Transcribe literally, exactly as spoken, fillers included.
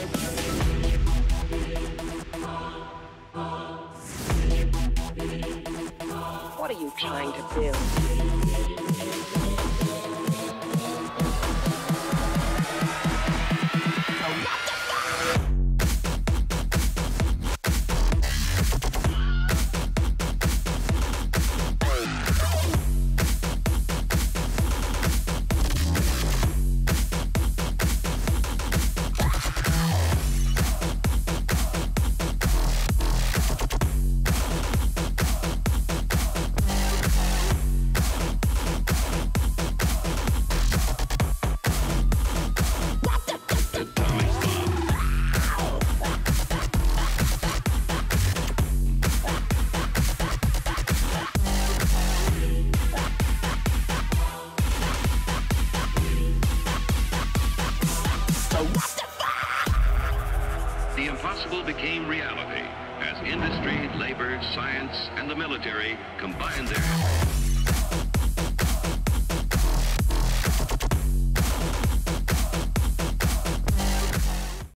What are you trying to do? The impossible became reality as industry, labor, science, and the military combined their